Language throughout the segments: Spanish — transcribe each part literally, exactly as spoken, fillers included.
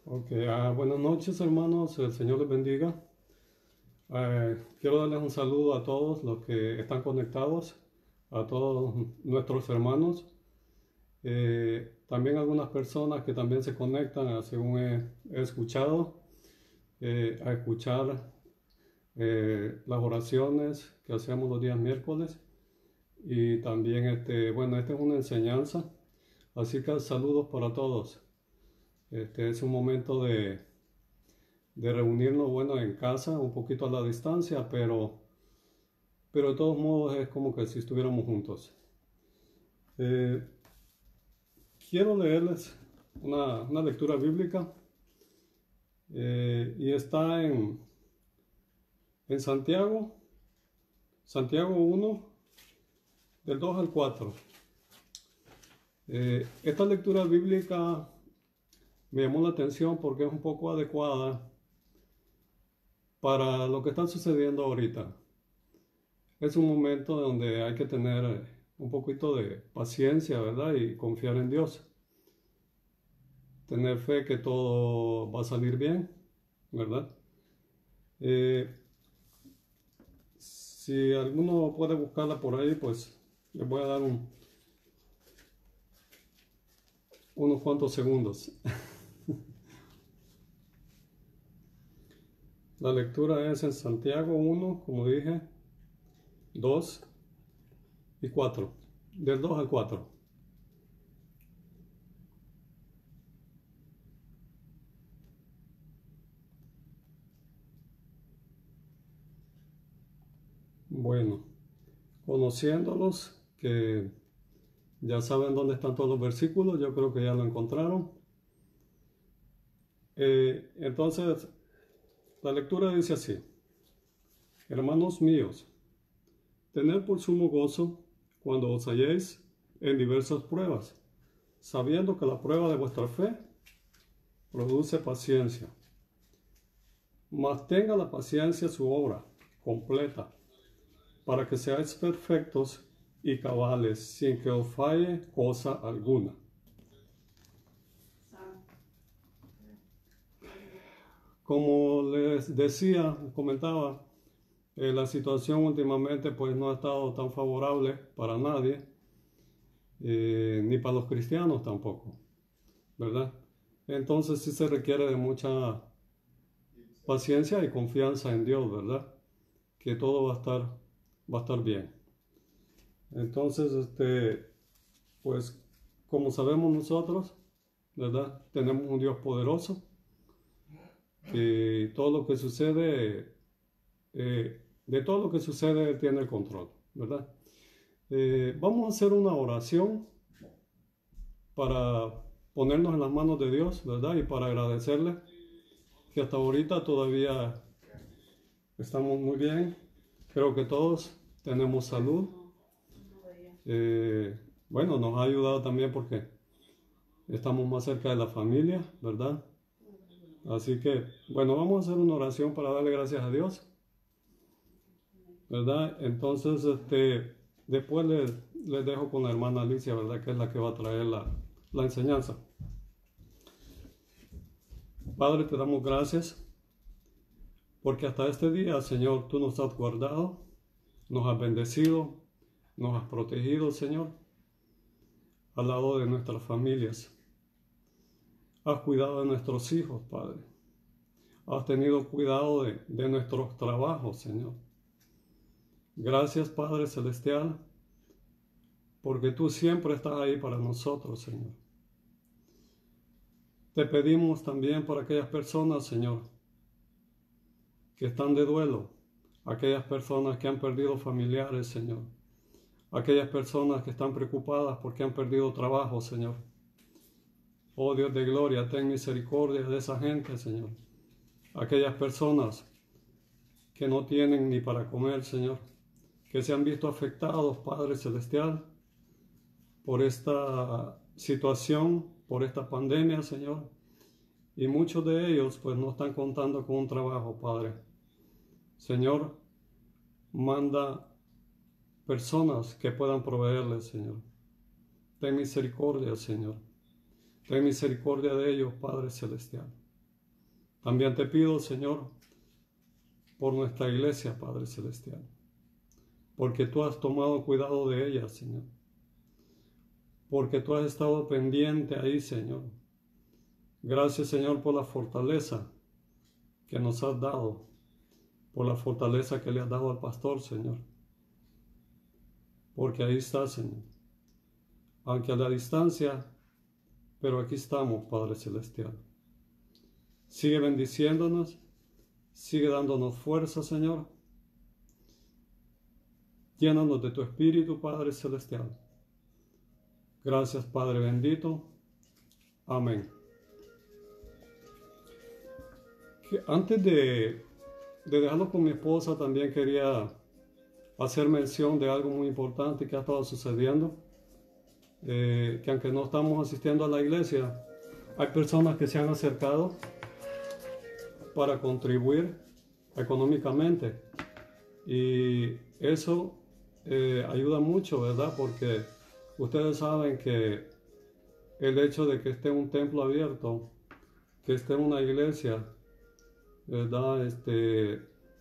Ok, ah, buenas noches hermanos, el Señor les bendiga. Eh, quiero darles un saludo a todos los que están conectados, a todos nuestros hermanos. Eh, también algunas personas que también se conectan, ah, según he, he escuchado, eh, a escuchar eh, las oraciones que hacemos los días miércoles. Y también, este, bueno, esta es una enseñanza, así que saludos para todos. Este es un momento de de reunirnos, bueno, en casa, un poquito a la distancia, pero, pero de todos modos es como que si estuviéramos juntos. Eh, quiero leerles una, una lectura bíblica eh, y está en, en Santiago, Santiago uno, del dos al cuatro. Eh, esta lectura bíblica me llamó la atención porque es un poco adecuada para lo que está sucediendo ahorita. Es un momento donde hay que tener un poquito de paciencia, ¿verdad? Y confiar en Dios. Tener fe que todo va a salir bien, ¿verdad? Eh, si alguno puede buscarla por ahí, pues les voy a dar un, unos cuantos segundos. La lectura es en Santiago uno, como dije, dos y cuatro, del dos al cuatro. Bueno, conociéndolos, que ya saben dónde están todos los versículos, yo creo que ya lo encontraron. Eh, entonces, la lectura dice así: Hermanos míos, tened por sumo gozo cuando os halléis en diversas pruebas, sabiendo que la prueba de vuestra fe produce paciencia. Mas tenga la paciencia su obra completa, para que seáis perfectos y cabales, sin que os falle cosa alguna. Como les decía, comentaba, eh, la situación últimamente pues no ha estado tan favorable para nadie, eh, ni para los cristianos tampoco, ¿verdad? Entonces sí se requiere de mucha paciencia y confianza en Dios, ¿verdad? Que todo va a estar, va a estar bien. Entonces, este, pues como sabemos nosotros, ¿verdad? Tenemos un Dios poderoso, que todo lo que sucede, eh, de todo lo que sucede, Él tiene el control, ¿verdad? Eh, vamos a hacer una oración para ponernos en las manos de Dios, ¿verdad? Y para agradecerle que hasta ahorita todavía estamos muy bien. Creo que todos tenemos salud. Eh, bueno, nos ha ayudado también porque estamos más cerca de la familia, ¿verdad? Así que, bueno, vamos a hacer una oración para darle gracias a Dios, ¿verdad? Entonces, este, después les, les dejo con la hermana Alicia, ¿verdad? Que es la que va a traer la, la enseñanza. Padre, te damos gracias porque hasta este día, Señor, tú nos has guardado, nos has bendecido, nos has protegido, Señor, al lado de nuestras familias. Has cuidado de nuestros hijos, Padre. Has tenido cuidado de, de nuestros trabajos, Señor. Gracias, Padre Celestial, porque tú siempre estás ahí para nosotros, Señor. Te pedimos también por aquellas personas, Señor, que están de duelo, aquellas personas que han perdido familiares, Señor, aquellas personas que están preocupadas porque han perdido trabajo, Señor. Oh Dios de gloria, ten misericordia de esa gente, Señor. Aquellas personas que no tienen ni para comer, Señor, que se han visto afectados, Padre Celestial, por esta situación, por esta pandemia, Señor. Y muchos de ellos, pues, no están contando con un trabajo, Padre. Señor, manda personas que puedan proveerles, Señor. Ten misericordia, Señor. Ten misericordia de ellos, Padre Celestial. También te pido, Señor, por nuestra iglesia, Padre Celestial, porque tú has tomado cuidado de ella, Señor, porque tú has estado pendiente ahí, Señor. Gracias, Señor, por la fortaleza que nos has dado, por la fortaleza que le has dado al pastor, Señor, porque ahí está, Señor, aunque a la distancia, pero aquí estamos, Padre Celestial. Sigue bendiciéndonos, sigue dándonos fuerza, Señor. Llénanos de tu Espíritu, Padre Celestial. Gracias, Padre bendito. Amén. Que antes de, de dejarlo con mi esposa, también quería hacer mención de algo muy importante que ha estado sucediendo. Eh, que aunque no estamos asistiendo a la iglesia, hay personas que se han acercado para contribuir económicamente, y eso eh, ayuda mucho, ¿verdad? Porque ustedes saben que el hecho de que esté un templo abierto, que esté una iglesia, ¿verdad? Este,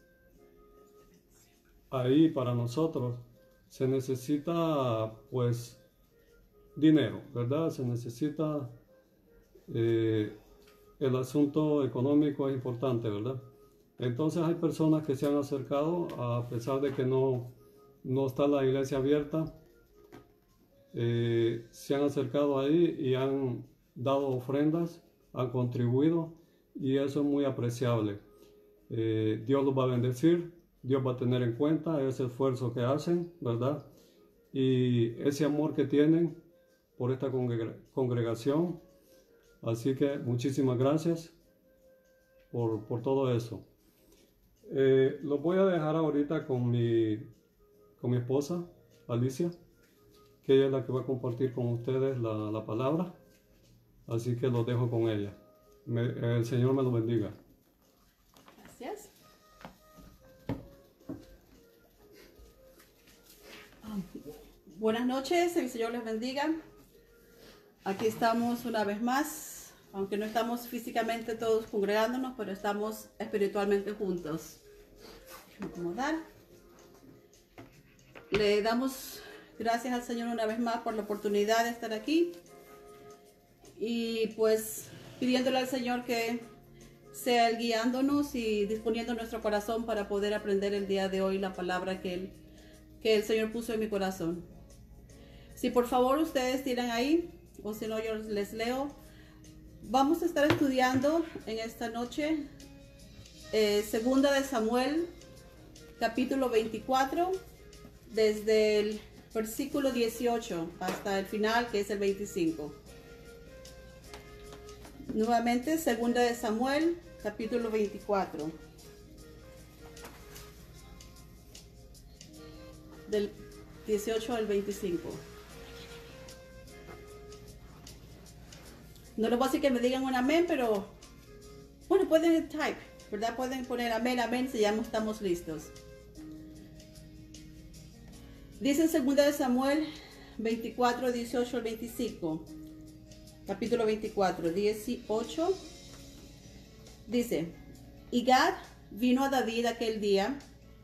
ahí para nosotros se necesita pues dinero, ¿verdad? Se necesita eh, el asunto económico es importante, ¿verdad? Entonces hay personas que se han acercado, a pesar de que no, no está la iglesia abierta, eh, se han acercado ahí y han dado ofrendas, han contribuido, y eso es muy apreciable. Eh, Dios los va a bendecir, Dios va a tener en cuenta ese esfuerzo que hacen, ¿verdad? Y ese amor que tienen por esta congregación. Así que muchísimas gracias por, por todo eso. Eh, los voy a dejar ahorita con mi, con mi esposa, Alicia, que ella es la que va a compartir con ustedes la, la palabra. Así que los dejo con ella. Me, el Señor me lo bendiga. Gracias. Um, buenas noches, el Señor les bendiga. Aquí estamos una vez más, aunque no estamos físicamente todos congregándonos, pero estamos espiritualmente juntos. Déjenme acomodar. Le damos gracias al Señor una vez más por la oportunidad de estar aquí, y pues pidiéndole al Señor que sea Él guiándonos y disponiendo nuestro corazón para poder aprender el día de hoy la palabra que, él, que el Señor puso en mi corazón. Si por favor ustedes tiran ahí, o si no yo les leo. Vamos a estar estudiando en esta noche eh, Segunda de Samuel, capítulo veinticuatro, desde el versículo dieciocho hasta el final, que es el veinticinco. Nuevamente, Segunda de Samuel, capítulo veinticuatro, del dieciocho al veinticinco. No les voy a decir que me digan un amén, pero bueno, pueden type, ¿verdad? Pueden poner amén, amén, si ya no estamos listos. Dice en Segunda de Samuel veinticuatro, dieciocho al veinticinco. Capítulo veinticuatro, dieciocho. Dice: Y Gad vino a David aquel día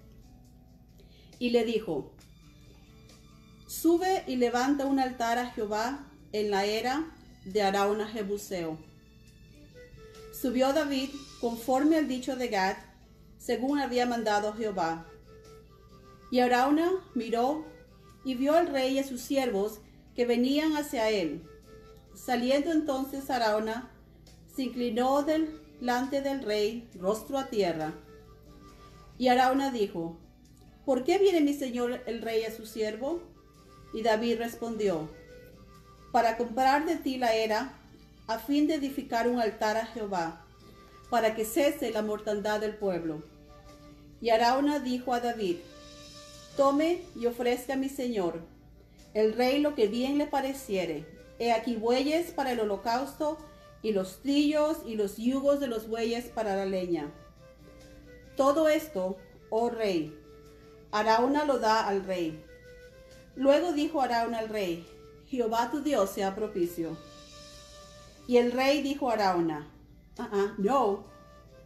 y le dijo: Sube y levanta un altar a Jehová en la era de Arauna Jebuseo. Subió David conforme al dicho de Gad, según había mandado Jehová. Y Arauna miró y vio al rey y a sus siervos que venían hacia él. Saliendo entonces Arauna, se inclinó delante del rey, rostro a tierra. Y Arauna dijo: ¿Por qué viene mi señor el rey a su siervo? Y David respondió: Para comprar de ti la era, a fin de edificar un altar a Jehová, para que cese la mortandad del pueblo. Y Arauna dijo a David: Tome y ofrezca a mi señor, el rey, lo que bien le pareciere. He aquí bueyes para el holocausto, y los trillos y los yugos de los bueyes para la leña. Todo esto, oh rey, Arauna lo da al rey. Luego dijo Arauna al rey: Jehová tu Dios sea propicio. Y el rey dijo a Arauna: uh -uh, no,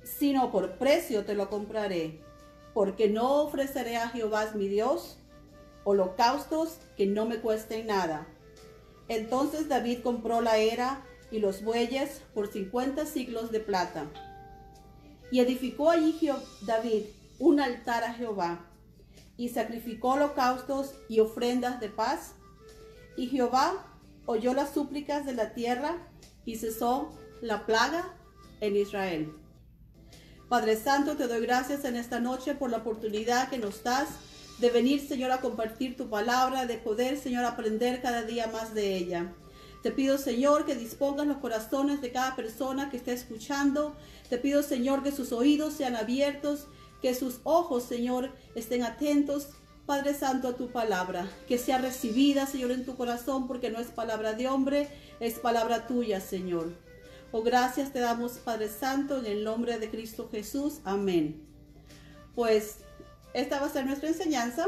sino por precio te lo compraré, porque no ofreceré a Jehová mi Dios holocaustos que no me cuesten nada. Entonces David compró la era y los bueyes por cincuenta siclos de plata. Y edificó allí David un altar a Jehová, y sacrificó holocaustos y ofrendas de paz. Y Jehová oyó las súplicas de la tierra, y cesó la plaga en Israel. Padre Santo, te doy gracias en esta noche por la oportunidad que nos das de venir, Señor, a compartir tu palabra, de poder, Señor, aprender cada día más de ella. Te pido, Señor, que dispongas los corazones de cada persona que esté escuchando. Te pido, Señor, que sus oídos sean abiertos, que sus ojos, Señor, estén atentos, Padre Santo, a tu palabra. Que sea recibida, Señor, en tu corazón, porque no es palabra de hombre, es palabra tuya, Señor. Oh, gracias te damos, Padre Santo, en el nombre de Cristo Jesús. Amén. Pues esta va a ser nuestra enseñanza.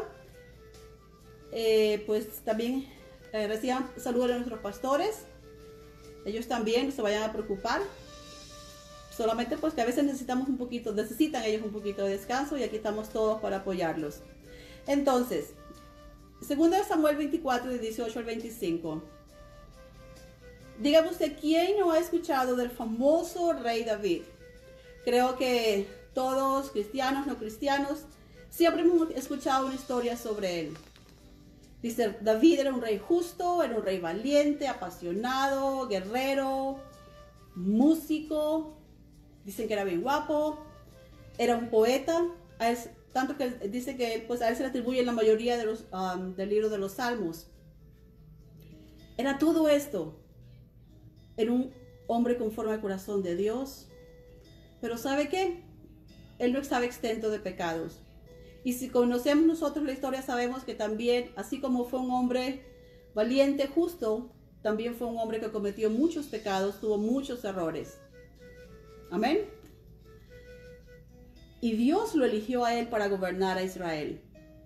Eh, pues también eh, reciban saludos a nuestros pastores. Ellos también no se vayan a preocupar. Solamente pues que a veces necesitamos un poquito, necesitan ellos un poquito de descanso, y aquí estamos todos para apoyarlos. Entonces, segundo de Samuel veinticuatro, de dieciocho al veinticinco. Dígame usted, ¿quién no ha escuchado del famoso rey David? Creo que todos, cristianos, no cristianos, siempre hemos escuchado una historia sobre él. Dice, David era un rey justo, era un rey valiente, apasionado, guerrero, músico. Dicen que era bien guapo, era un poeta, a él, tanto que dice que pues, a él se le atribuye la mayoría de los, um, del libro de los Salmos. Era todo esto. Era un hombre conforme al corazón de Dios. Pero ¿sabe qué? Él no estaba exento de pecados. Y si conocemos nosotros la historia, sabemos que también, así como fue un hombre valiente, justo, también fue un hombre que cometió muchos pecados, tuvo muchos errores. Amén. Y Dios lo eligió a él para gobernar a Israel.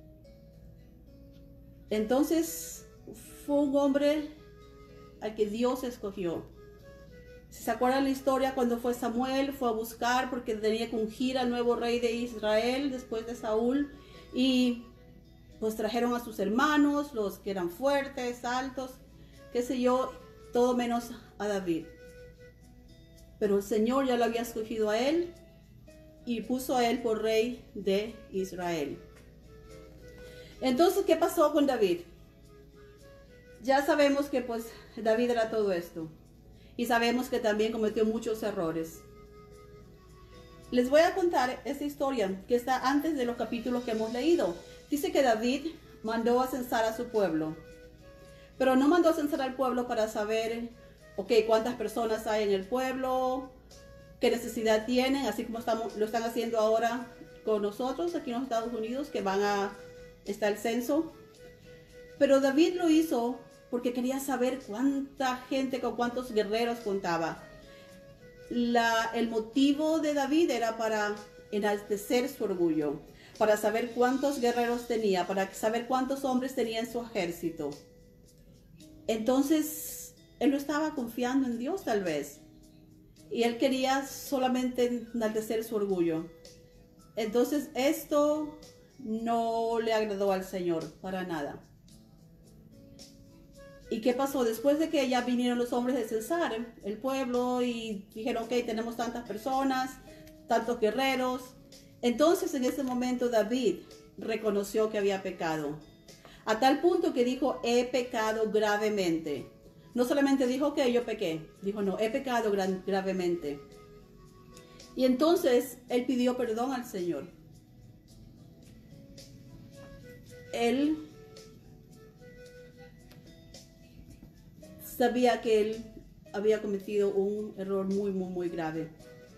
Entonces fue un hombre al que Dios escogió. Si se acuerdan la historia, cuando fue Samuel, fue a buscar porque tenía que ungir al nuevo rey de Israel después de Saúl. Y pues trajeron a sus hermanos, los que eran fuertes, altos, qué sé yo, todo menos a David. Pero el Señor ya lo había escogido a él y puso a él por rey de Israel. Entonces, ¿qué pasó con David? Ya sabemos que pues David era todo esto. Y sabemos que también cometió muchos errores. Les voy a contar esta historia que está antes de los capítulos que hemos leído. Dice que David mandó a censar a su pueblo. Pero no mandó a censar al pueblo para saber, ok, cuántas personas hay en el pueblo, qué necesidad tienen, así como estamos, lo están haciendo ahora con nosotros aquí en los Estados Unidos, que van a estar el censo. Pero David lo hizo porque quería saber cuánta gente, con cuántos guerreros contaba. La, el motivo de David era para enaltecer su orgullo, para saber cuántos guerreros tenía, para saber cuántos hombres tenía en su ejército. Entonces, él no estaba confiando en Dios tal vez. Y él quería solamente enaltecer su orgullo. Entonces, esto no le agradó al Señor para nada. ¿Y qué pasó? Después de que ya vinieron los hombres de censar el pueblo y dijeron, ok, tenemos tantas personas, tantos guerreros. Entonces, en ese momento, David reconoció que había pecado. A tal punto que dijo, he pecado gravemente. No solamente dijo que yo pequé, dijo, no, he pecado gra gravemente. Y entonces, él pidió perdón al Señor. Él sabía que él había cometido un error muy, muy, muy grave.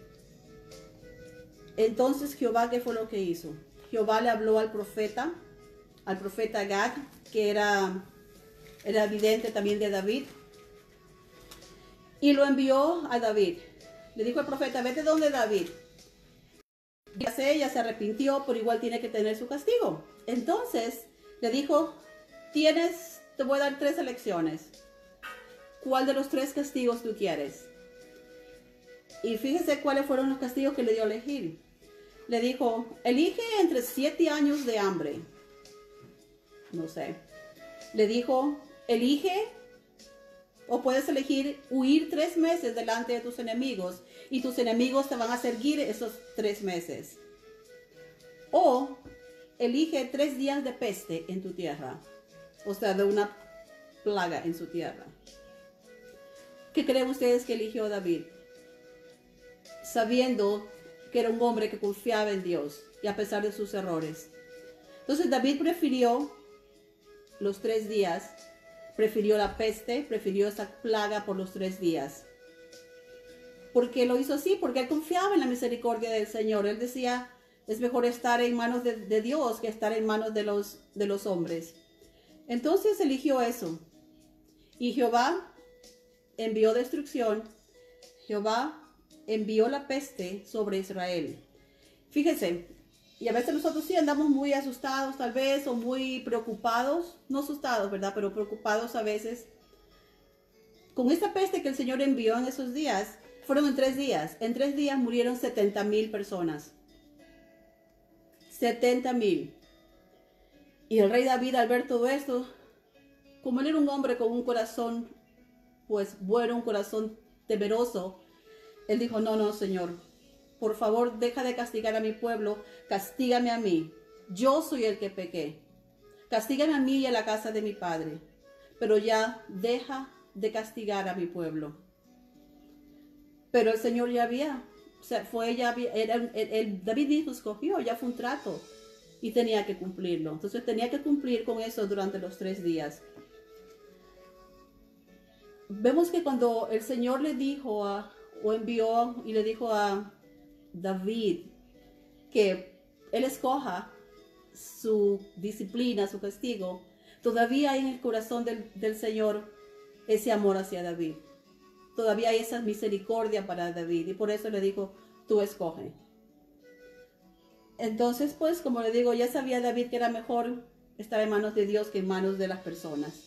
Entonces Jehová, ¿qué fue lo que hizo? Jehová le habló al profeta, al profeta Gad, que era, era vidente también de David, y lo envió a David. Le dijo al profeta, vete donde David. Ya sé, ya se arrepintió, pero igual tiene que tener su castigo. Entonces le dijo, tienes, te voy a dar tres elecciones. ¿Cuál de los tres castigos tú quieres? Y fíjese cuáles fueron los castigos que le dio a elegir. Le dijo, elige entre siete años de hambre. No sé. Le dijo, elige o puedes elegir huir tres meses delante de tus enemigos y tus enemigos te van a seguir esos tres meses. O elige tres días de peste en tu tierra. O sea, de una plaga en su tierra. ¿Qué creen ustedes que eligió David? Sabiendo que era un hombre que confiaba en Dios y a pesar de sus errores. Entonces David prefirió los tres días, prefirió la peste, prefirió esa plaga por los tres días. ¿Por qué lo hizo así? Porque él confiaba en la misericordia del Señor. Él decía, es mejor estar en manos de, de Dios que estar en manos de los, de los hombres. Entonces eligió eso. Y Jehová envió destrucción. Jehová envió la peste sobre Israel. Fíjense, y a veces nosotros sí andamos muy asustados tal vez, o muy preocupados, no asustados, ¿verdad? Pero preocupados a veces. Con esta peste que el Señor envió en esos días, fueron en tres días. En tres días murieron setenta mil personas. setenta mil. Y el rey David, al ver todo esto, como él era un hombre con un corazón, pues bueno, un corazón temeroso, él dijo, no, no, Señor, por favor, deja de castigar a mi pueblo, castígame a mí. Yo soy el que pequé. Castígame a mí y a la casa de mi padre, pero ya deja de castigar a mi pueblo. Pero el Señor ya había, o sea, fue ya, era, el, el, David mismo escogió, ya fue un trato y tenía que cumplirlo. Entonces tenía que cumplir con eso durante los tres días. Vemos que cuando el Señor le dijo a o envió y le dijo a David que él escoja su disciplina, su castigo, todavía hay en el corazón del, del Señor ese amor hacia David. Todavía hay esa misericordia para David y por eso le dijo, tú escoge. Entonces, pues, como le digo, ya sabía David que era mejor estar en manos de Dios que en manos de las personas.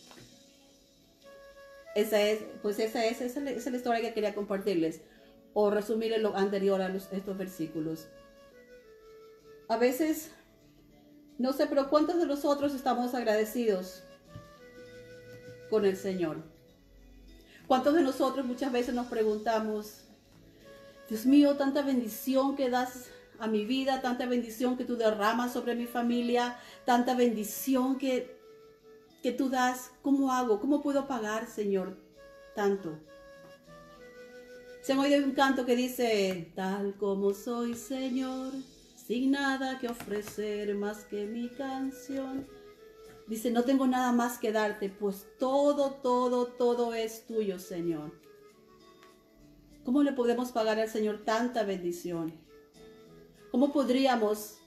Esa es, pues esa es, esa es la historia que quería compartirles, o resumir en lo anterior a los, estos versículos. A veces, no sé, pero ¿cuántos de nosotros estamos agradecidos con el Señor? ¿Cuántos de nosotros muchas veces nos preguntamos, Dios mío, tanta bendición que das a mi vida, tanta bendición que tú derramas sobre mi familia, tanta bendición que que tú das, ¿cómo hago? ¿Cómo puedo pagar, Señor, tanto? Se me oído un canto que dice, tal como soy, Señor, sin nada que ofrecer más que mi canción. Dice, no tengo nada más que darte, pues todo, todo, todo es tuyo, Señor. ¿Cómo le podemos pagar al Señor tanta bendición? ¿Cómo podríamos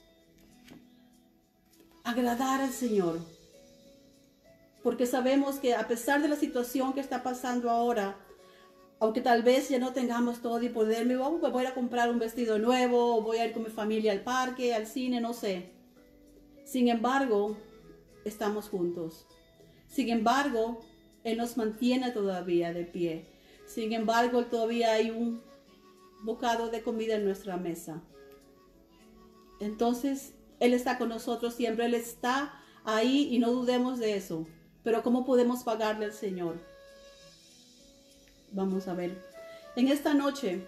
agradar al Señor? Porque sabemos que a pesar de la situación que está pasando ahora, aunque tal vez ya no tengamos todo y poderme, oh, pues voy a comprar un vestido nuevo, o voy a ir con mi familia al parque, al cine, no sé. Sin embargo, estamos juntos. Sin embargo, Él nos mantiene todavía de pie. Sin embargo, todavía hay un bocado de comida en nuestra mesa. Entonces, Él está con nosotros siempre, Él está ahí y no dudemos de eso. Pero ¿cómo podemos pagarle al Señor? Vamos a ver. En esta noche,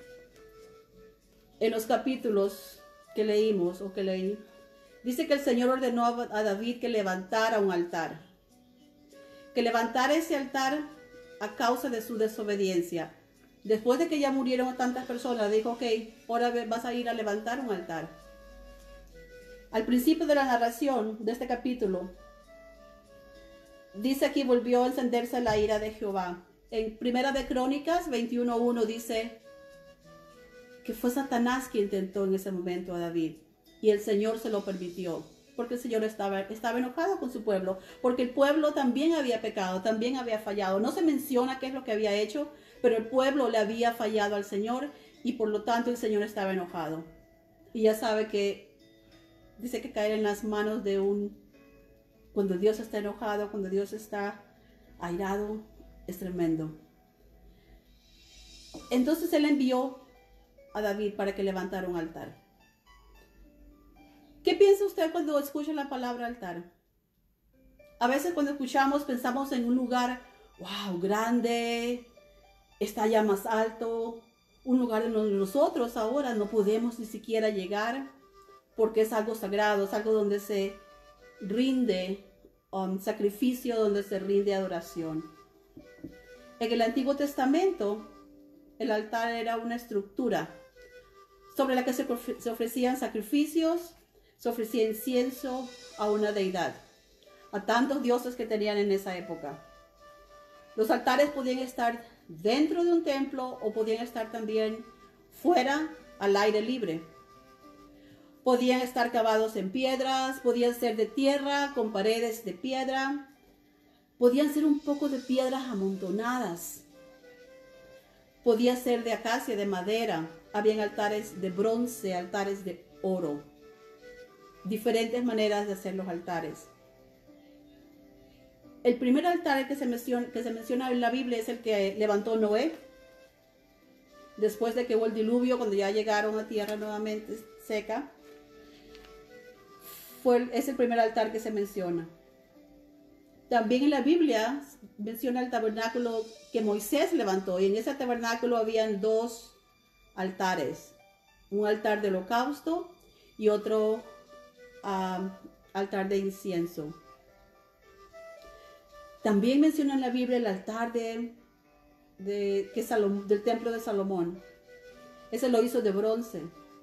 en los capítulos que leímos o que leí, dice que el Señor ordenó a David que levantara un altar. Que levantara ese altar a causa de su desobediencia. Después de que ya murieron tantas personas, dijo, ok, ahora vas a ir a levantar un altar. Al principio de la narración de este capítulo, dice aquí, volvió a encenderse la ira de Jehová. En Primera de Crónicas veintiuno uno dice que fue Satanás quien tentó en ese momento a David. Y el Señor se lo permitió. Porque el Señor estaba, estaba enojado con su pueblo. Porque el pueblo también había pecado, también había fallado. No se menciona qué es lo que había hecho, pero el pueblo le había fallado al Señor. Y por lo tanto el Señor estaba enojado. Y ya sabe que dice que caer en las manos de un... Cuando Dios está enojado, cuando Dios está airado, es tremendo. Entonces Él envió a David para que levantara un altar. ¿Qué piensa usted cuando escucha la palabra altar? A veces cuando escuchamos pensamos en un lugar, wow, grande, está ya más alto, un lugar en donde nosotros ahora no podemos ni siquiera llegar porque es algo sagrado, es algo donde se rinde un sacrificio, donde se rinde adoración. En el Antiguo Testamento, el altar era una estructura sobre la que se, se ofrecían sacrificios, se ofrecía incienso a una deidad, a tantos dioses que tenían en esa época. Los altares podían estar dentro de un templo o podían estar también fuera, al aire libre. Podían estar cavados en piedras, podían ser de tierra con paredes de piedra, podían ser un poco de piedras amontonadas, podía ser de acacia, de madera, habían altares de bronce, altares de oro, diferentes maneras de hacer los altares. El primer altar que se menciona, que se menciona en la Biblia es el que levantó Noé, después de que hubo el diluvio, cuando ya llegaron a tierra nuevamente seca. Fue, es el primer altar que se menciona. También en la Biblia menciona el tabernáculo que Moisés levantó, y en ese tabernáculo habían dos altares, un altar de holocausto y otro um, altar de incienso. También menciona en la Biblia el altar de, de, que Salom, del templo de Salomón. Ese lo hizo de bronce.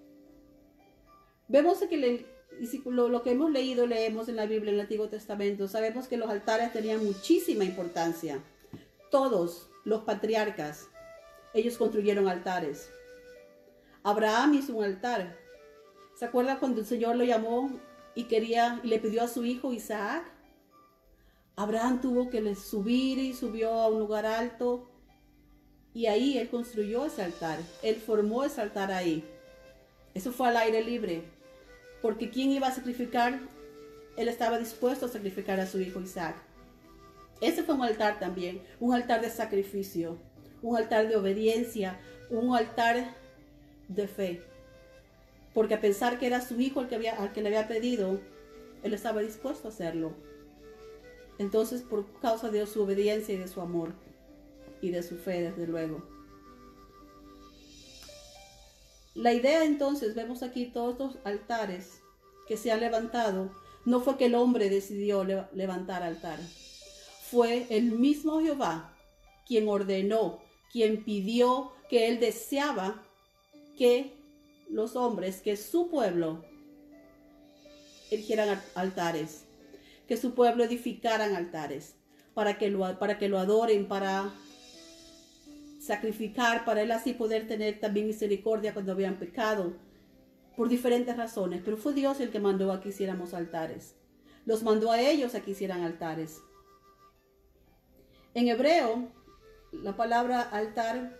Vemos que le, lo, lo que hemos leído, leemos en la Biblia, en el Antiguo Testamento, sabemos que los altares tenían muchísima importancia. Todos los patriarcas, ellos construyeron altares. Abraham hizo un altar. ¿Se acuerda cuando el Señor lo llamó y quería y le pidió a su hijo Isaac? Abraham tuvo que subir y subió a un lugar alto y ahí él construyó ese altar. Él formó ese altar ahí. Eso fue al aire libre. Porque ¿quién iba a sacrificar? Él estaba dispuesto a sacrificar a su hijo Isaac. Ese fue un altar también, un altar de sacrificio, un altar de obediencia, un altar de fe. Porque a pensar que era su hijo el que había, al que le había pedido, él estaba dispuesto a hacerlo. Entonces, por causa de su obediencia y de su amor y de su fe, desde luego. La idea entonces, vemos aquí todos los altares que se han levantado, no fue que el hombre decidió le levantar altar. Fue el mismo Jehová quien ordenó, quien pidió, que él deseaba que los hombres, que su pueblo erigieran altares, que su pueblo edificaran altares, para que lo, para que lo adoren, para sacrificar, para él así poder tener también misericordia cuando habían pecado, por diferentes razones. Pero fue Dios el que mandó a que hiciéramos altares. Los mandó a ellos a que hicieran altares. En hebreo, la palabra altar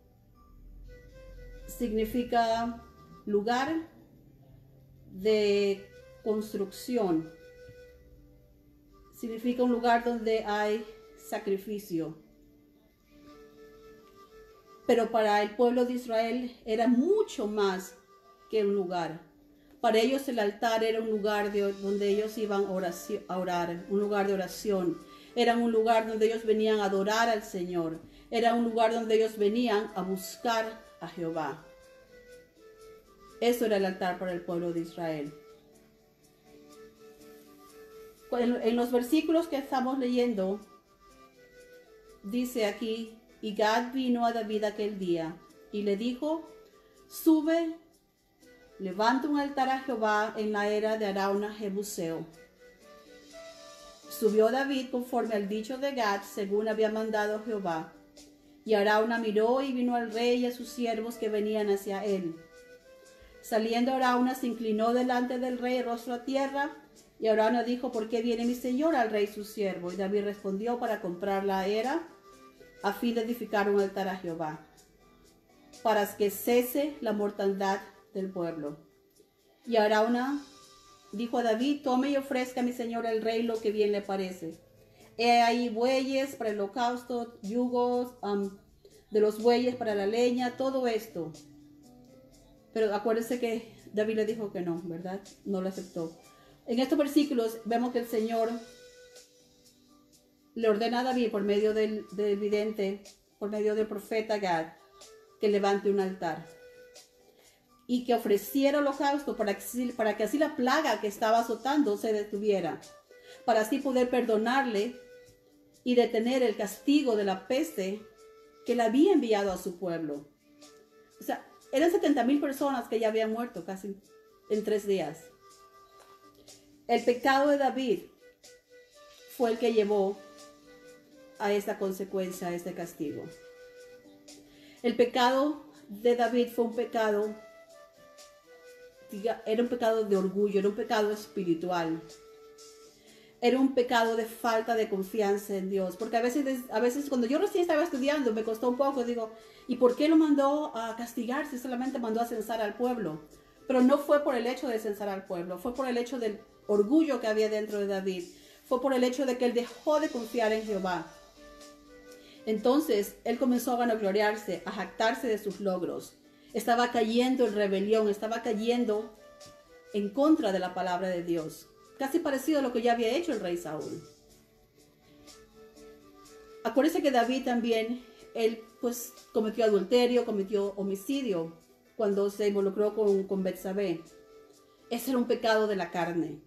significa lugar de construcción. Significa un lugar donde hay sacrificio. Pero para el pueblo de Israel era mucho más que un lugar. Para ellos el altar era un lugar de, donde ellos iban a orar, un lugar de oración. Era un lugar donde ellos venían a adorar al Señor. Era un lugar donde ellos venían a buscar a Jehová. Eso era el altar para el pueblo de Israel. En los versículos que estamos leyendo, dice aquí, y Gad vino a David aquel día y le dijo, sube, levanta un altar a Jehová en la era de Arauna Jebuseo. Subió David conforme al dicho de Gad, según había mandado Jehová. Y Arauna miró y vino al rey y a sus siervos que venían hacia él. Saliendo Arauna se inclinó delante del rey, rostro a tierra, y Arauna dijo, ¿por qué viene mi señor al rey su siervo? Y David respondió, para comprar la era, a fin de edificar un altar a Jehová, para que cese la mortandad del pueblo. Y Arauna dijo a David, tome y ofrezca a mi señor el rey lo que bien le parece. He ahí bueyes para el holocausto, yugos um, de los bueyes para la leña, todo esto. Pero acuérdense que David le dijo que no, ¿verdad? No lo aceptó. En estos versículos vemos que el Señor le ordena a David por medio del, del vidente, por medio del profeta Gad, que levante un altar y que ofreciera holocausto para que, para que así la plaga que estaba azotando se detuviera, para así poder perdonarle y detener el castigo de la peste que le había enviado a su pueblo. O sea, eran setenta mil personas que ya habían muerto casi en tres días. El pecado de David fue el que llevó a esta consecuencia, a este castigo. El pecado de David fue un pecado, era un pecado de orgullo, era un pecado espiritual. Era un pecado de falta de confianza en Dios. Porque a veces, a veces cuando yo recién estaba estudiando, me costó un poco, digo, ¿y por qué lo mandó a castigar si solamente mandó a censar al pueblo? Pero no fue por el hecho de censar al pueblo, fue por el hecho del orgullo que había dentro de David. Fue por el hecho de que él dejó de confiar en Jehová. Entonces, él comenzó a vanagloriarse, a jactarse de sus logros. Estaba cayendo en rebelión, estaba cayendo en contra de la palabra de Dios. Casi parecido a lo que ya había hecho el rey Saúl. Acuérdense que David también, él pues cometió adulterio, cometió homicidio cuando se involucró con, con Betsabé. Ese era un pecado de la carne.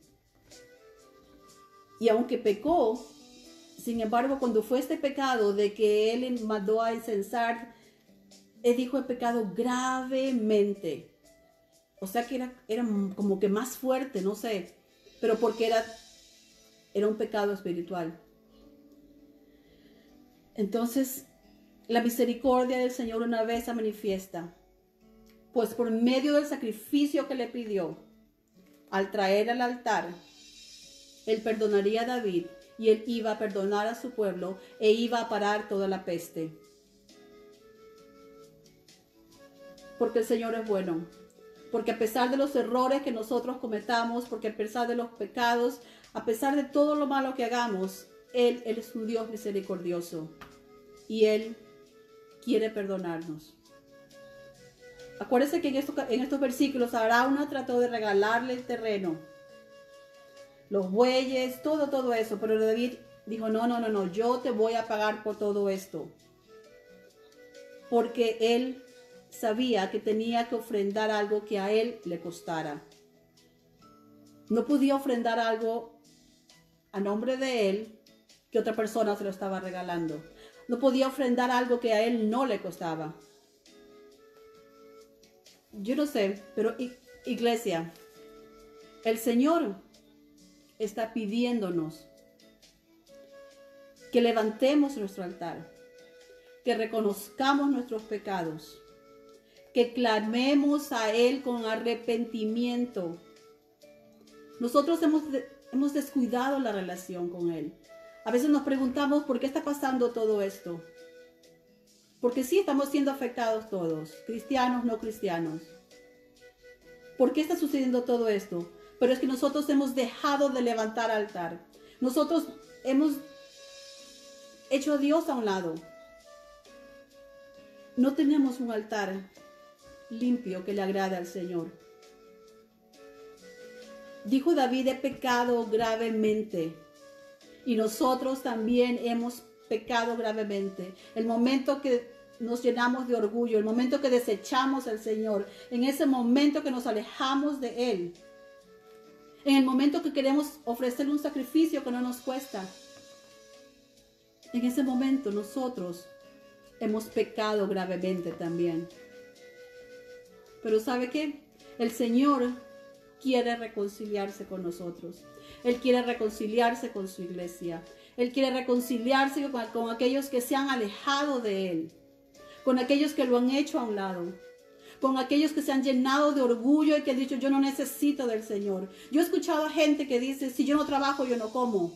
Y aunque pecó, sin embargo, cuando fue este pecado de que él mandó a incensar, él dijo el pecado gravemente. O sea que era, era como que más fuerte, no sé. Pero porque era, era un pecado espiritual. Entonces, la misericordia del Señor una vez se manifiesta. Pues por medio del sacrificio que le pidió, al traer al altar, él perdonaría a David y él iba a perdonar a su pueblo e iba a parar toda la peste. Porque el Señor es bueno. Porque a pesar de los errores que nosotros cometamos, porque a pesar de los pecados, a pesar de todo lo malo que hagamos, Él, Él es un Dios misericordioso. Y Él quiere perdonarnos. Acuérdense que en estos, en estos versículos Arauna trató de regalarle el terreno, los bueyes, todo, todo eso. Pero David dijo, no, no, no, no, yo te voy a pagar por todo esto. Porque Él sabía que tenía que ofrendar algo que a él le costara. No podía ofrendar algo a nombre de él que otra persona se lo estaba regalando. No podía ofrendar algo que a él no le costaba. Yo no sé, pero iglesia, el Señor está pidiéndonos que levantemos nuestro altar, que reconozcamos nuestros pecados, que clamemos a Él con arrepentimiento. Nosotros hemos, hemos descuidado la relación con Él. A veces nos preguntamos por qué está pasando todo esto. Porque sí estamos siendo afectados todos, cristianos, no cristianos. ¿Por qué está sucediendo todo esto? Pero es que nosotros hemos dejado de levantar altar. Nosotros hemos hecho a Dios a un lado. No tenemos un altar limpio que le agrade al Señor. Dijo David, he pecado gravemente. Y nosotros también hemos pecado gravemente. El momento que nos llenamos de orgullo, el momento que desechamos al Señor, en ese momento que nos alejamos de Él, en el momento que queremos ofrecerle un sacrificio que no nos cuesta, en ese momento nosotros hemos pecado gravemente también. Pero ¿sabe qué? El Señor quiere reconciliarse con nosotros. Él quiere reconciliarse con su iglesia. Él quiere reconciliarse con, con aquellos que se han alejado de Él. Con aquellos que lo han hecho a un lado. Con aquellos que se han llenado de orgullo y que han dicho, yo no necesito del Señor. Yo he escuchado a gente que dice, si yo no trabajo, yo no como.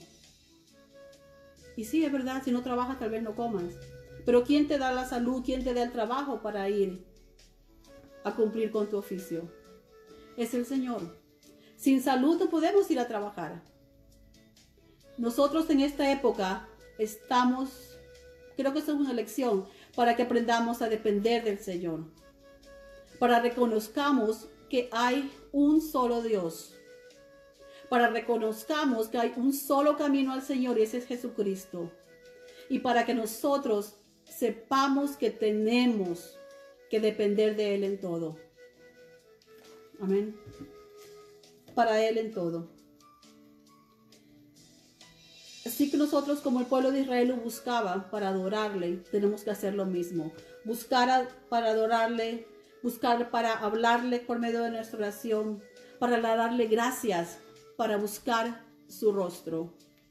Y sí, es verdad, si no trabajas, tal vez no comas. Pero ¿quién te da la salud? ¿Quién te da el trabajo para ir a cumplir con tu oficio? Es el Señor. Sin salud no podemos ir a trabajar. Nosotros en esta época estamos, creo que es una lección para que aprendamos a depender del Señor. para reconozcamos que hay un solo Dios, para reconozcamos que hay un solo camino al Señor y ese es Jesucristo, y para que nosotros sepamos que tenemos que depender de Él en todo. Amén. Para Él en todo. Así que nosotros, como el pueblo de Israel lo buscaba para adorarle, tenemos que hacer lo mismo. Buscar a, para adorarle, buscar para hablarle por medio de nuestra oración, para darle gracias, para buscar su rostro.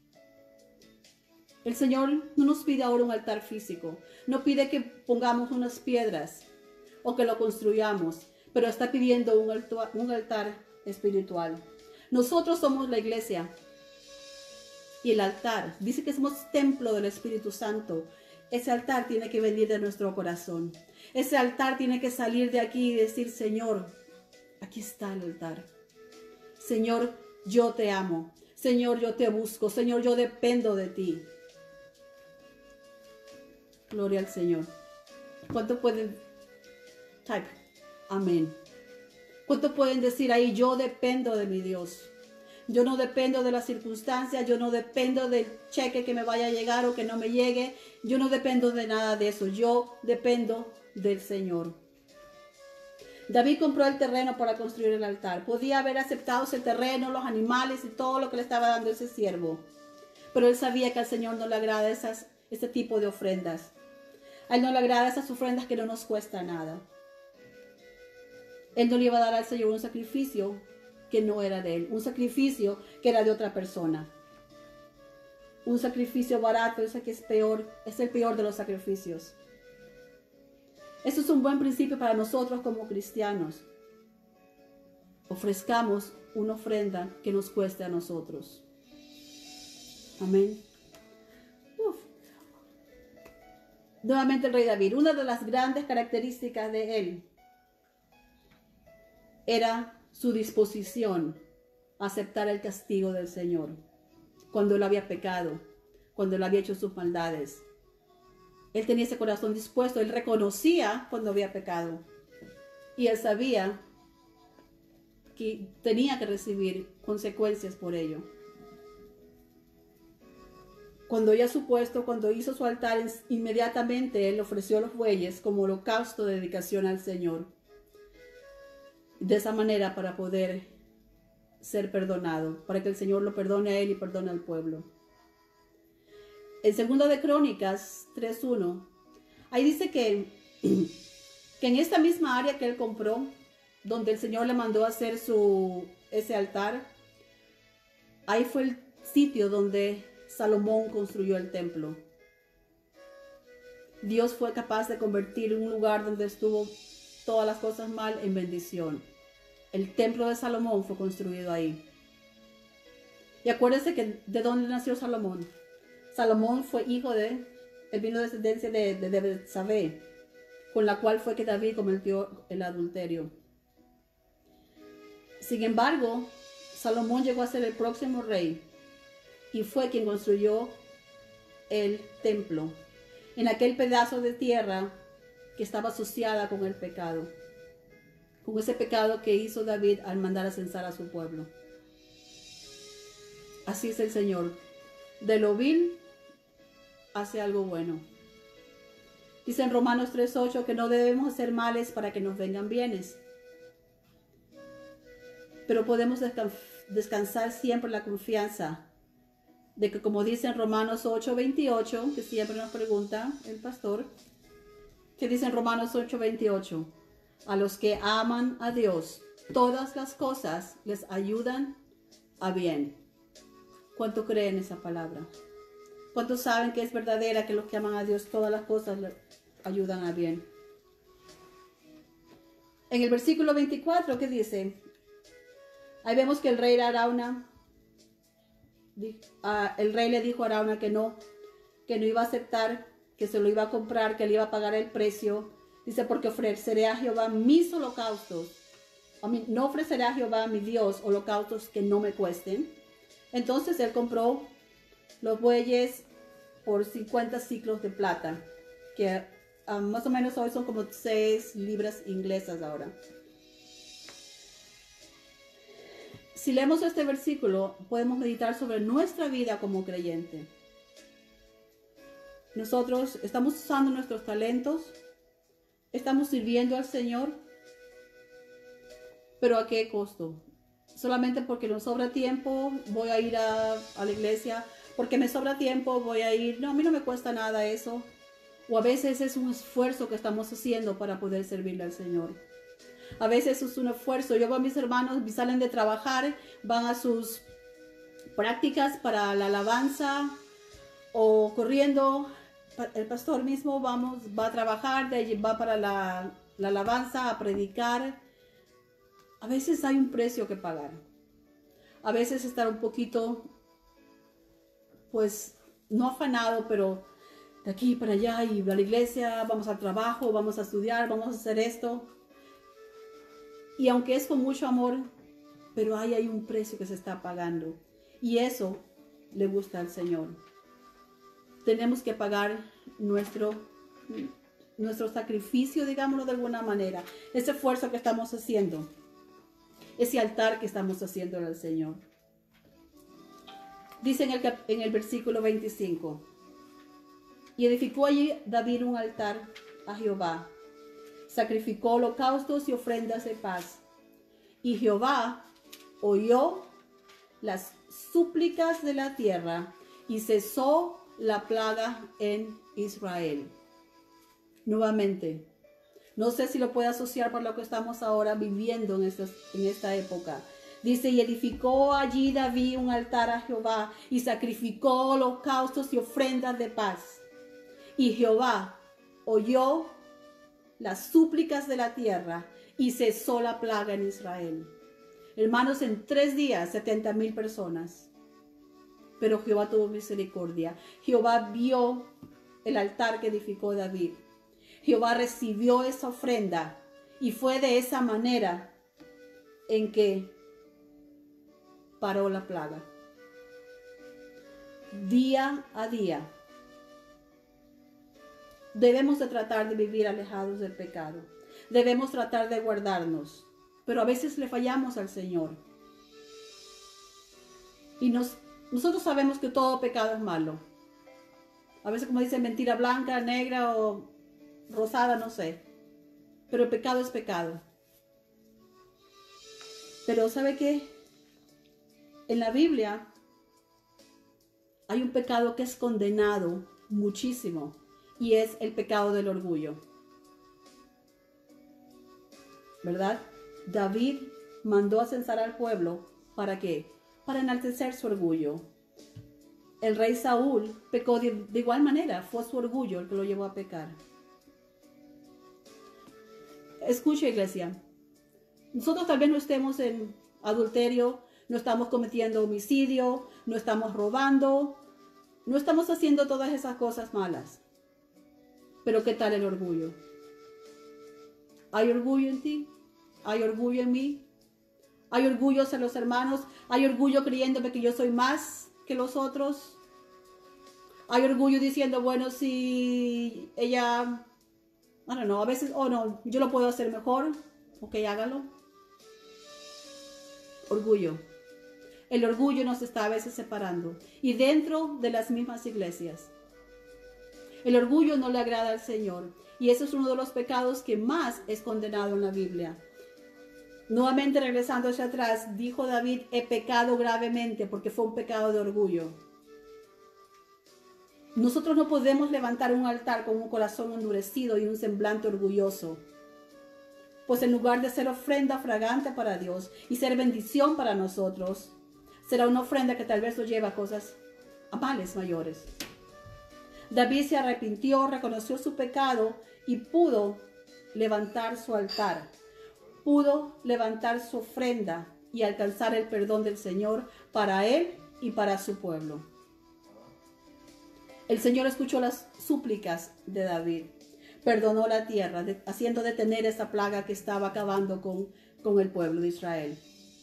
El Señor no nos pide ahora un altar físico, no pide que pongamos unas piedras o que lo construyamos, pero está pidiendo un altar, un altar espiritual. Nosotros somos la iglesia y el altar, dice que somos templo del Espíritu Santo. Ese altar tiene que venir de nuestro corazón. Ese altar tiene que salir de aquí y decir, Señor, aquí está el altar. Señor, yo te amo. Señor, yo te busco. Señor, yo dependo de ti. Gloria al Señor. ¿Cuánto pueden type? Amén. ¿Cuánto pueden decir ahí? Yo dependo de mi Dios. Yo no dependo de las circunstancias. Yo no dependo del cheque que me vaya a llegar o que no me llegue. Yo no dependo de nada de eso. Yo dependo del Señor. David compró el terreno para construir el altar. Podía haber aceptado ese terreno, los animales y todo lo que le estaba dando ese siervo. Pero él sabía que al Señor no le agrada esas, ese tipo de ofrendas. A él no le agrada esas ofrendas que no nos cuesta nada. Él no le iba a dar al Señor un sacrificio que no era de él. Un sacrificio que era de otra persona. Un sacrificio barato, ese que es peor, es el peor de los sacrificios. Eso es un buen principio para nosotros como cristianos. Ofrezcamos una ofrenda que nos cueste a nosotros. Amén. Uf. Nuevamente el rey David. Una de las grandes características de él era su disposición a aceptar el castigo del Señor. Cuando él había pecado, cuando él había hecho sus maldades. Él tenía ese corazón dispuesto. Él reconocía cuando había pecado. Y él sabía que tenía que recibir consecuencias por ello. Cuando ya supuesto, cuando hizo su altar, inmediatamente él ofreció los bueyes como holocausto de dedicación al Señor. De esa manera para poder ser perdonado. Para que el Señor lo perdone a él y perdone al pueblo. En segundo de Crónicas tres uno, ahí dice que, que en esta misma área que él compró, donde el Señor le mandó a hacer su, ese altar, ahí fue el sitio donde Salomón construyó el templo. Dios fue capaz de convertir un lugar donde estuvo todas las cosas mal en bendición. El templo de Salomón fue construido ahí. Y acuérdense que de dónde nació Salomón. Salomón fue hijo de, él vino de descendencia de, de, de Betsabé, con la cual fue que David cometió el adulterio. Sin embargo, Salomón llegó a ser el próximo rey y fue quien construyó el templo en aquel pedazo de tierra que estaba asociada con el pecado, con ese pecado que hizo David al mandar a censar a su pueblo. Así es el Señor, de lo vil hace algo bueno. Dice en Romanos tres ocho que no debemos hacer males para que nos vengan bienes. Pero podemos descansar siempre en la confianza de que, como dice en Romanos ocho veintiocho, que siempre nos pregunta el pastor, que dice en Romanos ocho veintiocho, a los que aman a Dios, todas las cosas les ayudan a bien. ¿Cuánto creen esa palabra? ¿Cuántos saben que es verdadera, que los que aman a Dios, todas las cosas le ayudan a bien? En el versículo veinticuatro, ¿qué dice? Ahí vemos que el rey Arauna, el rey le dijo a Arauna que no, que no iba a aceptar, que se lo iba a comprar, que le iba a pagar el precio. Dice, porque ofreceré a Jehová mis holocaustos. A mí, no ofreceré a Jehová mi Dios holocaustos que no me cuesten. Entonces él compró los bueyes por cincuenta ciclos de plata, que ah, más o menos hoy son como seis libras inglesas ahora. Si leemos este versículo, podemos meditar sobre nuestra vida como creyente. Nosotros estamos usando nuestros talentos, estamos sirviendo al Señor, pero ¿a qué costo? Solamente porque nos sobra tiempo, voy a ir a, a la iglesia, porque me sobra tiempo, voy a ir, no, a mí no me cuesta nada eso. O a veces es un esfuerzo que estamos haciendo para poder servirle al Señor. A veces es un esfuerzo. Yo veo a mis hermanos, salen de trabajar, van a sus prácticas para la alabanza o corriendo. El pastor mismo vamos, va a trabajar, de allí va para la, la alabanza, a predicar. A veces hay un precio que pagar. A veces estar un poquito, pues, no afanado, pero de aquí para allá y a la iglesia, vamos al trabajo, vamos a estudiar, vamos a hacer esto. Y aunque es con mucho amor, pero ahí hay un precio que se está pagando. Y eso le gusta al Señor. Tenemos que pagar nuestro, nuestro sacrificio, digámoslo de alguna manera. Ese esfuerzo que estamos haciendo. Ese altar que estamos haciendo al Señor. Dice en el, en el versículo veinticinco. Y edificó allí David un altar a Jehová. Sacrificó holocaustos y ofrendas de paz. Y Jehová oyó las súplicas de la tierra y cesó la plaga en Israel. Nuevamente, no sé si lo puede asociar por lo que estamos ahora viviendo en, estos, en esta época. Dice, y edificó allí David un altar a Jehová y sacrificó holocaustos y ofrendas de paz. Y Jehová oyó las súplicas de la tierra y cesó la plaga en Israel. Hermanos, en tres días, setenta mil personas. Pero Jehová tuvo misericordia. Jehová vio el altar que edificó David. Jehová recibió esa ofrenda y fue de esa manera en que paró la plaga. Día a día debemos de tratar de vivir alejados del pecado. Debemos tratar de guardarnos, pero a veces le fallamos al Señor. Y nos, nosotros sabemos que todo pecado es malo. A veces, como dicen, mentira blanca, negra o rosada, no sé. Pero el pecado es pecado. Pero ¿sabe qué? En la Biblia hay un pecado que es condenado muchísimo y es el pecado del orgullo. ¿Verdad? David mandó a censar al pueblo. ¿Para qué? Para enaltecer su orgullo. El rey Saúl pecó de, de igual manera. Fue su orgullo el que lo llevó a pecar. Escucha, iglesia. Nosotros tal vez no estemos en adulterio, no estamos cometiendo homicidio, no estamos robando, no estamos haciendo todas esas cosas malas. Pero ¿qué tal el orgullo? ¿Hay orgullo en ti? ¿Hay orgullo en mí? ¿Hay orgullo en los hermanos? ¿Hay orgullo creyéndome que yo soy más que los otros? ¿Hay orgullo diciendo, bueno, si ella, I don't know, a veces, oh no, yo lo puedo hacer mejor, ok, hágalo? Orgullo. El orgullo nos está a veces separando. Y dentro de las mismas iglesias. El orgullo no le agrada al Señor. Y eso es uno de los pecados que más es condenado en la Biblia. Nuevamente regresando hacia atrás, dijo David, he pecado gravemente porque fue un pecado de orgullo. Nosotros no podemos levantar un altar con un corazón endurecido y un semblante orgulloso. Pues en lugar de ser ofrenda fragante para Dios y ser bendición para nosotros, será una ofrenda que tal vez nos lleva a cosas, a males mayores. David se arrepintió, reconoció su pecado y pudo levantar su altar. Pudo levantar su ofrenda y alcanzar el perdón del Señor para él y para su pueblo. El Señor escuchó las súplicas de David. Perdonó la tierra, de, haciendo detener esa plaga que estaba acabando con, con el pueblo de Israel.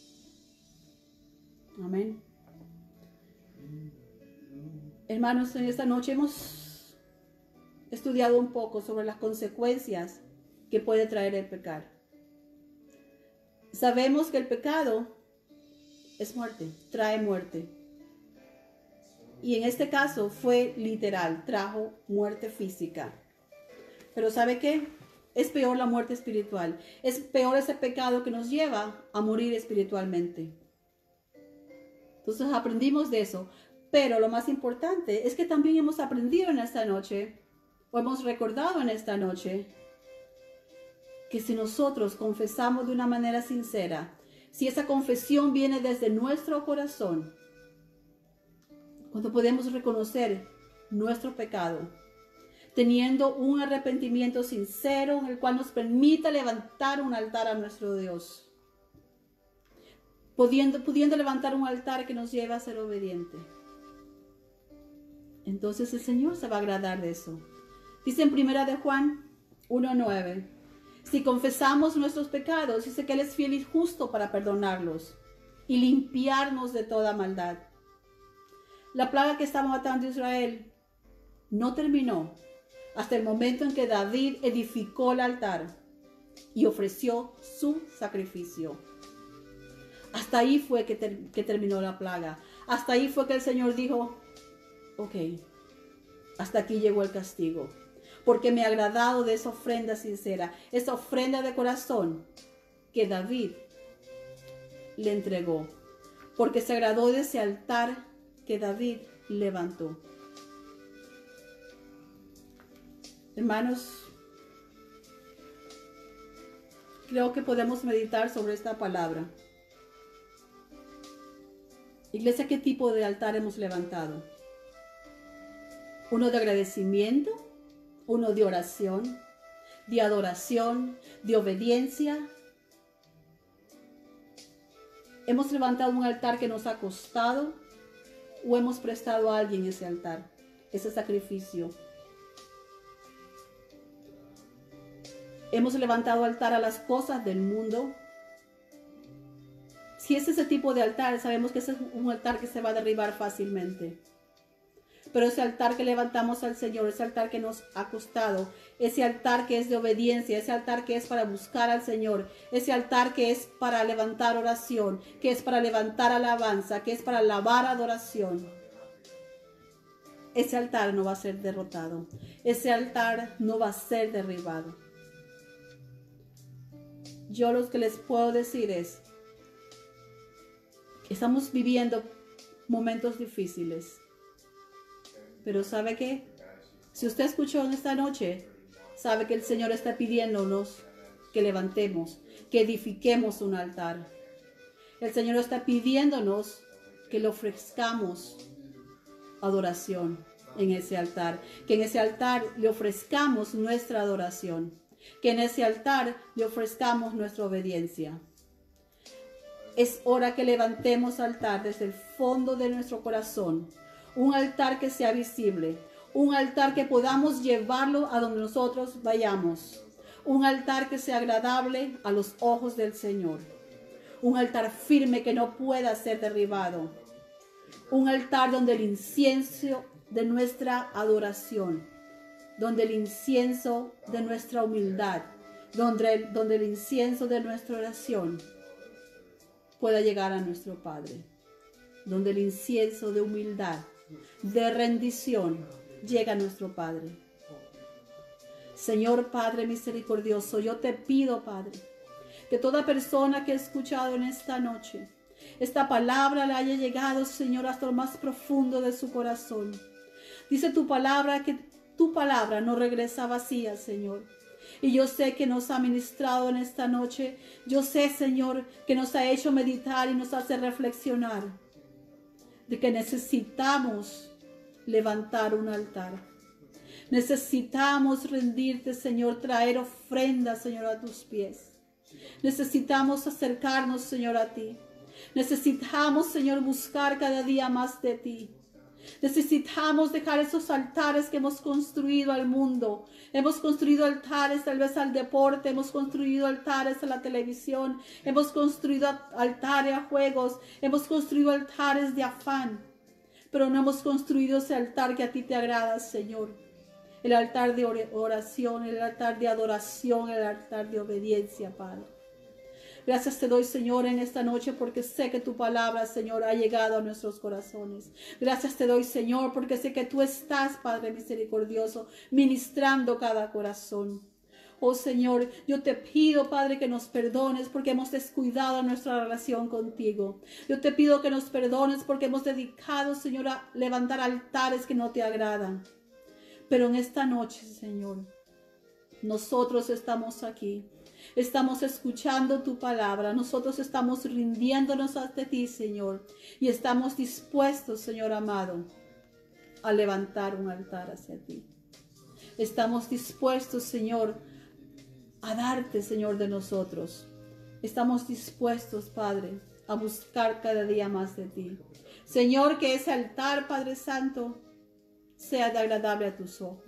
Amén. Hermanos, en esta noche hemos estudiado un poco sobre las consecuencias que puede traer el pecado. Sabemos que el pecado es muerte, trae muerte. Y en este caso fue literal, trajo muerte física. Pero ¿sabe qué? Es peor la muerte espiritual. Es peor ese pecado que nos lleva a morir espiritualmente. Entonces aprendimos de eso. Pero lo más importante es que también hemos aprendido en esta noche, o hemos recordado en esta noche, que si nosotros confesamos de una manera sincera, si esa confesión viene desde nuestro corazón, cuando podemos reconocer nuestro pecado, teniendo un arrepentimiento sincero en el cual nos permita levantar un altar a nuestro Dios, pudiendo, pudiendo levantar un altar que nos lleve a ser obediente. Entonces el Señor se va a agradar de eso. Dice en primera de Juan uno nueve, si confesamos nuestros pecados, dice que Él es fiel y justo para perdonarlos y limpiarnos de toda maldad. La plaga que estaba matando a Israel no terminó hasta el momento en que David edificó el altar y ofreció su sacrificio. Hasta ahí fue que, ter que terminó la plaga. Hasta ahí fue que el Señor dijo, ok, hasta aquí llegó el castigo, porque me ha agradado de esa ofrenda sincera, esa ofrenda de corazón que David le entregó, porque se agradó de ese altar que David levantó. Hermanos, creo que podemos meditar sobre esta palabra. Iglesia, ¿qué tipo de altar hemos levantado? Uno de agradecimiento, uno de oración, de adoración, de obediencia. ¿Hemos levantado un altar que nos ha costado o hemos prestado a alguien ese altar, ese sacrificio? ¿Hemos levantado altar a las cosas del mundo? Si es ese tipo de altar, sabemos que ese es un altar que se va a derribar fácilmente. Pero ese altar que levantamos al Señor, ese altar que nos ha costado, ese altar que es de obediencia, ese altar que es para buscar al Señor, ese altar que es para levantar oración, que es para levantar alabanza, que es para alabar adoración, ese altar no va a ser derrotado, ese altar no va a ser derribado. Yo lo que les puedo decir es, estamos viviendo momentos difíciles. Pero ¿sabe qué? Si usted escuchó en esta noche, sabe que el Señor está pidiéndonos que levantemos, que edifiquemos un altar. El Señor está pidiéndonos que le ofrezcamos adoración en ese altar. Que en ese altar le ofrezcamos nuestra adoración. Que en ese altar le ofrezcamos nuestra obediencia. Es hora que levantemos altar desde el fondo de nuestro corazón. Un altar que sea visible, un altar que podamos llevarlo a donde nosotros vayamos, un altar que sea agradable a los ojos del Señor, un altar firme que no pueda ser derribado, un altar donde el incienso de nuestra adoración, donde el incienso de nuestra humildad, donde el, donde el incienso de nuestra oración pueda llegar a nuestro Padre, donde el incienso de humildad, de rendición, llega a nuestro Padre. Señor Padre misericordioso, yo te pido, Padre, que toda persona que ha escuchado en esta noche, esta palabra le haya llegado, Señor, hasta lo más profundo de su corazón. Dice tu palabra que tu palabra no regresa vacía, Señor. Y yo sé que nos ha ministrado en esta noche. Yo sé, Señor, que nos ha hecho meditar y nos hace reflexionar de que necesitamos levantar un altar. Necesitamos rendirte, Señor, traer ofrendas, Señor, a tus pies. Necesitamos acercarnos, Señor, a ti. Necesitamos, Señor, buscar cada día más de ti. Necesitamos dejar esos altares que hemos construido al mundo. Hemos construido altares tal vez al deporte, hemos construido altares a la televisión, hemos construido altares a juegos, hemos construido altares de afán, pero no hemos construido ese altar que a ti te agrada, Señor. el altar de oración, el altar de adoración, el altar de obediencia, Padre. Gracias te doy, Señor, en esta noche porque sé que tu palabra, Señor, ha llegado a nuestros corazones. Gracias te doy, Señor, porque sé que tú estás, Padre misericordioso, ministrando cada corazón. Oh, Señor, yo te pido, Padre, que nos perdones porque hemos descuidado nuestra relación contigo. Yo te pido que nos perdones porque hemos dedicado, Señor, a levantar altares que no te agradan. Pero en esta noche, Señor, nosotros estamos aquí. Estamos escuchando tu palabra. Nosotros estamos rindiéndonos ante ti, Señor. Y estamos dispuestos, Señor amado, a levantar un altar hacia ti. Estamos dispuestos, Señor, a darte, Señor, de nosotros. Estamos dispuestos, Padre, a buscar cada día más de ti. Señor, que ese altar, Padre Santo, sea de agradable a tus ojos.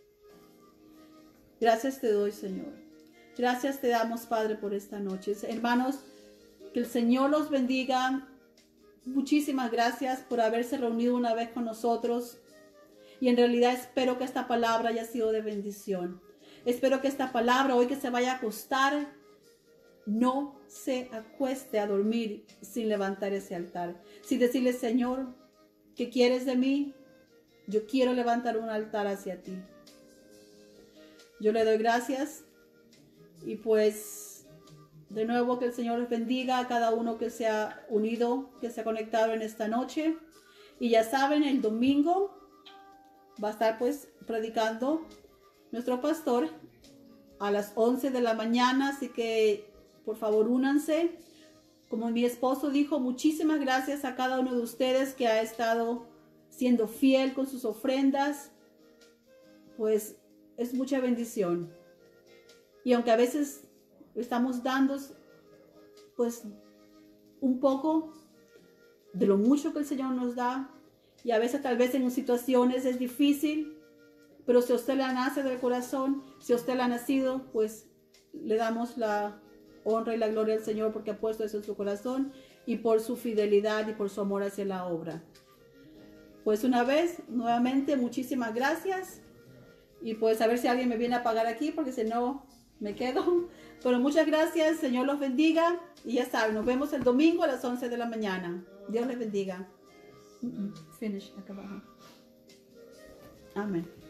Gracias te doy, Señor. Gracias te damos, Padre, por esta noche. Hermanos, que el Señor los bendiga. Muchísimas gracias por haberse reunido una vez con nosotros. Y en realidad espero que esta palabra haya sido de bendición. Espero que esta palabra, hoy que se vaya a acostar, no se acueste a dormir sin levantar ese altar. Sin decirle, Señor, ¿qué quieres de mí? Yo quiero levantar un altar hacia ti. Yo le doy gracias. Y pues, de nuevo, que el Señor les bendiga a cada uno que se ha unido, que se ha conectado en esta noche. Y ya saben, el domingo va a estar pues predicando nuestro pastor a las once de la mañana. Así que, por favor, únanse. Como mi esposo dijo, muchísimas gracias a cada uno de ustedes que ha estado siendo fiel con sus ofrendas. Pues, es mucha bendición. Y aunque a veces estamos dando, pues, un poco de lo mucho que el Señor nos da, y a veces tal vez en situaciones es difícil, pero si a usted le nace del corazón, si a usted le ha nacido, pues le damos la honra y la gloria al Señor porque ha puesto eso en su corazón y por su fidelidad y por su amor hacia la obra. Pues una vez, nuevamente, muchísimas gracias. Y pues a ver si alguien me viene a pagar aquí porque si no me quedo. Pero muchas gracias, Señor los bendiga. Y ya saben, nos vemos el domingo a las once de la mañana. Dios les bendiga. Finish, acá abajo. Amén.